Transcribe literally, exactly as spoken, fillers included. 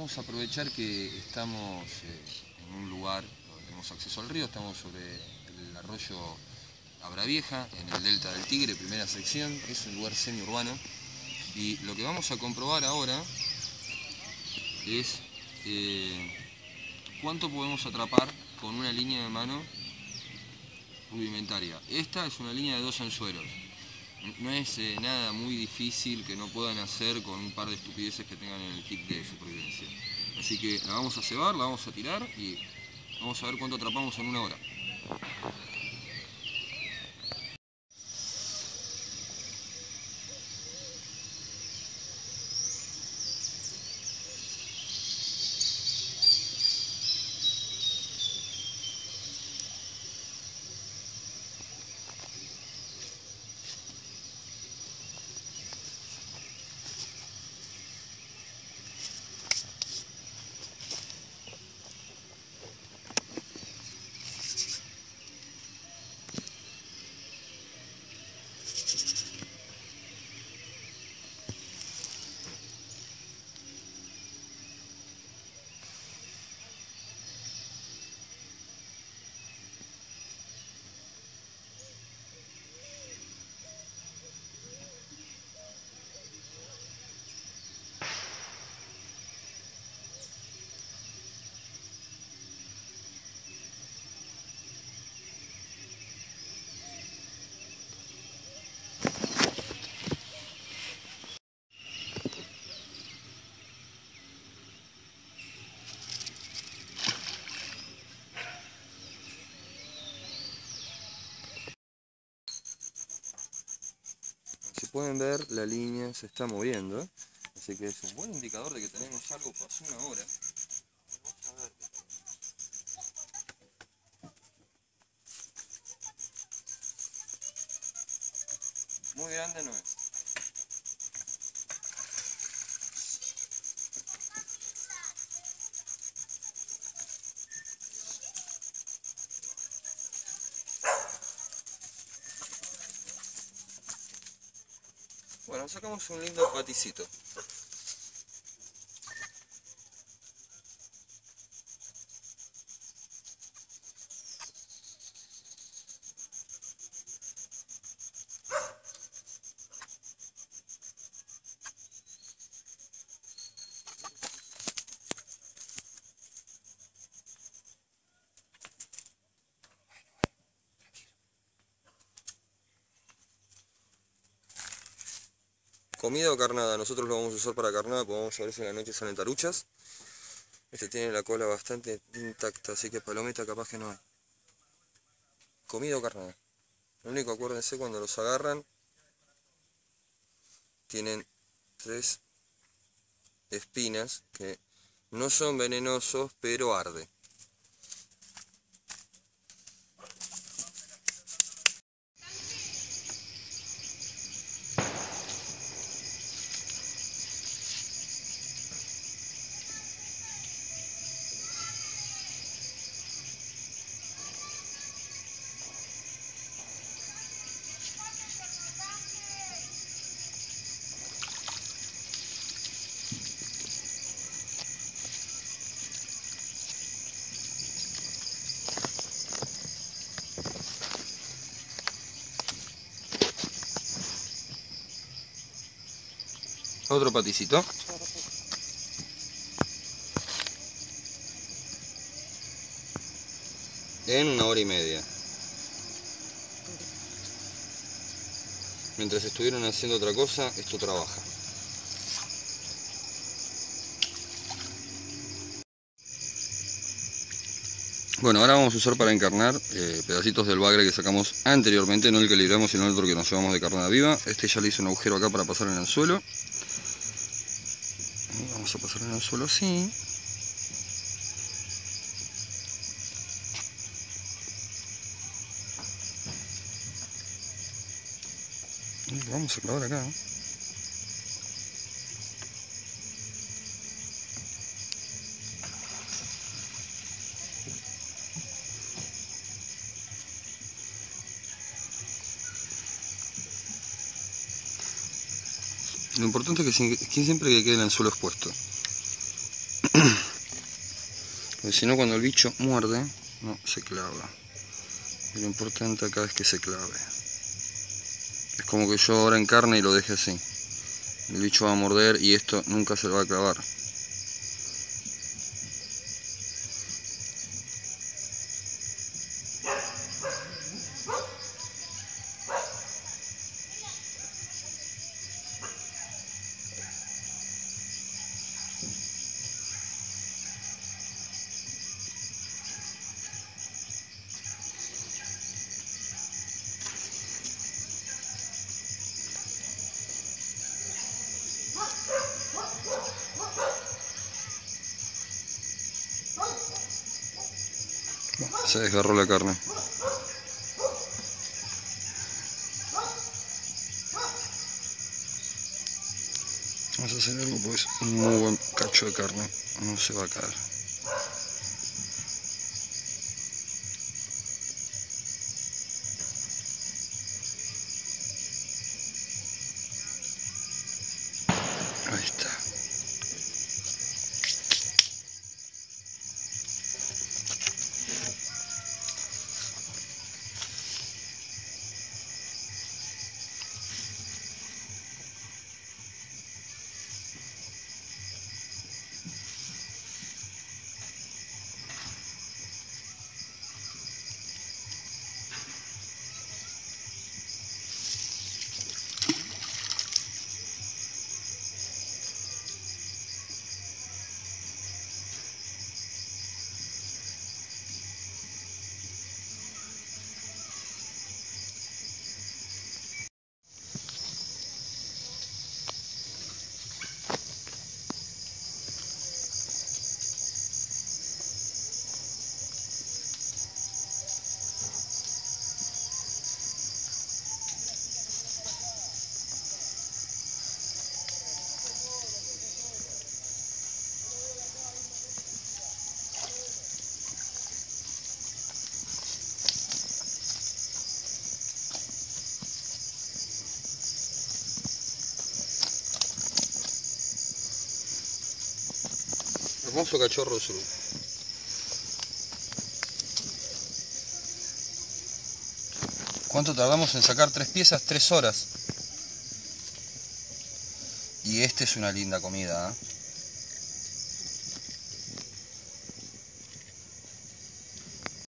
vamos a aprovechar que estamos eh, en un lugar donde tenemos acceso al río, estamos sobre el arroyo Abravieja, en el Delta del Tigre, primera sección, es un lugar semiurbano, y lo que vamos a comprobar ahora es eh, cuánto podemos atrapar con una línea de mano rudimentaria. Esta es una línea de dos anzuelos. No es eh, nada muy difícil que no puedan hacer con un par de estupideces que tengan en el kit de supervivencia. Así que la vamos a cebar, la vamos a tirar y vamos a ver cuánto atrapamos en una hora. Si pueden ver, la línea se está moviendo, así que es un buen indicador de que tenemos algo. Pasó una hora. Vamos a ver. Muy grande no es. Bueno, sacamos un lindo paticito. Comida o carnada, nosotros lo vamos a usar para carnada, porque vamos a ver si en la noche salen taruchas. Este tiene la cola bastante intacta, así que palometa capaz que no hay. Comida o carnada. Lo único, acuérdense, cuando los agarran, tienen tres espinas que no son venenosos, pero arde. Otro paticito. En una hora y media. Mientras estuvieron haciendo otra cosa, esto trabaja. Bueno, ahora vamos a usar para encarnar eh, pedacitos del bagre que sacamos anteriormente, no el que libramos, sino el otro que nos llevamos de carnada viva. Este ya le hice un agujero acá para pasar en el anzuelo. Y vamos a pasar en el anzuelo así. Y lo vamos a clavar acá. Lo importante es que siempre que quede el anzuelo expuesto. porque si no cuando el bicho muerde no se clava. Y lo importante acá es que se clave. Es como que yo ahora encarne y lo deje así. El bicho va a morder y esto nunca se lo va a clavar. Se desgarró la carne. Vamos a hacer algo porque es un muy buen cacho de carne. No se va a caer. Ahí está. Hermoso cachorro de surubí. ¿Cuánto tardamos en sacar tres piezas? Tres horas. Y este es una linda comida, ¿eh?